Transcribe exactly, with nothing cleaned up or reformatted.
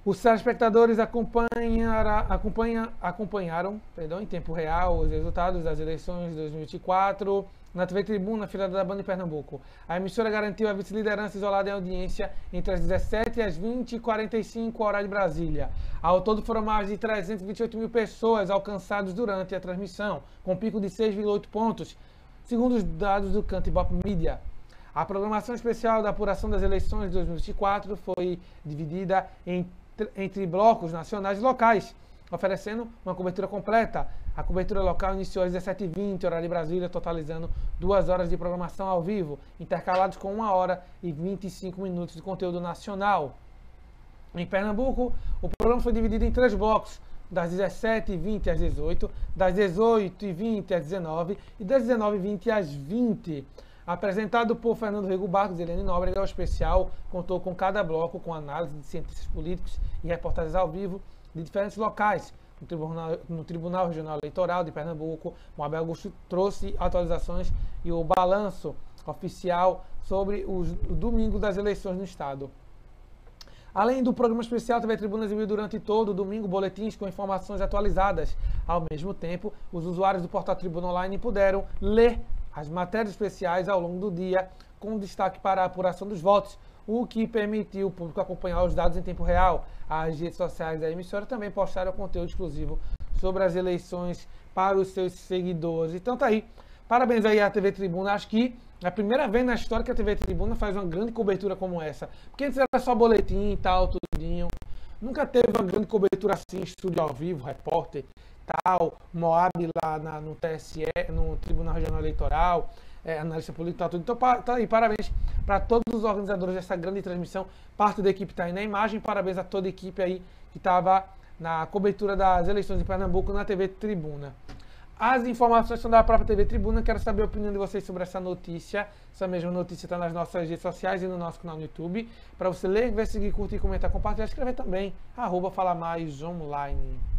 Os telespectadores acompanhara, acompanha, acompanharam perdão, em tempo real os resultados das eleições de dois mil e vinte e quatro na T V Tribuna, afiliada da Band de Pernambuco. A emissora garantiu a vice-liderança isolada em audiência entre as dezessete e as vinte e quarenta e cinco horas de Brasília. Ao todo foram mais de trezentas e vinte e oito mil pessoas alcançadas durante a transmissão, com pico de seis vírgula oito pontos, segundo os dados do Canto Ibope Media. A programação especial da apuração das eleições de dois mil e vinte e quatro foi dividida em entre blocos nacionais e locais, oferecendo uma cobertura completa. A cobertura local iniciou às dezessete e vinte, horário de Brasília, totalizando duas horas de programação ao vivo, intercalados com uma hora e vinte e cinco minutos de conteúdo nacional. Em Pernambuco, o programa foi dividido em três blocos, das dezessete e vinte às dezoito, das dezoito e vinte às dezenove e das dezenove e vinte às vinte. Apresentado por Fernando Rego Barros e Helene Nóbrega, o especial contou com cada bloco com análise de cientistas políticos e reportagens ao vivo de diferentes locais. No Tribunal, no Tribunal Regional Eleitoral de Pernambuco, Moabel Augusto trouxe atualizações e o balanço oficial sobre o domingo das eleições no estado. Além do programa especial, a T V Tribuna exibiu durante todo o domingo boletins com informações atualizadas. Ao mesmo tempo, os usuários do portal Tribuna Online puderam ler as matérias especiais ao longo do dia, com destaque para a apuração dos votos, o que permitiu o público acompanhar os dados em tempo real. As redes sociais da emissora também postaram conteúdo exclusivo sobre as eleições para os seus seguidores. Então tá aí. Parabéns aí à T V Tribuna. Acho que é a primeira vez na história que a T V Tribuna faz uma grande cobertura como essa. Porque antes era só boletim e tal, tudinho. Nunca teve uma grande cobertura assim, estúdio ao vivo, repórter, tal, Moab lá na, no T S E, no Tribunal Regional Eleitoral, é, analista político, tal, tudo. Então, pa, tá aí, parabéns para todos os organizadores dessa grande transmissão. Parte da equipe está aí na imagem. Parabéns a toda a equipe aí que estava na cobertura das eleições de Pernambuco na T V Tribuna. As informações são da própria T V Tribuna. Quero saber a opinião de vocês sobre essa notícia. Essa mesma notícia está nas nossas redes sociais e no nosso canal no YouTube. Para você ler, ver, seguir, curtir, comentar, compartilhar, escrever também. Arroba Fala Mais Online.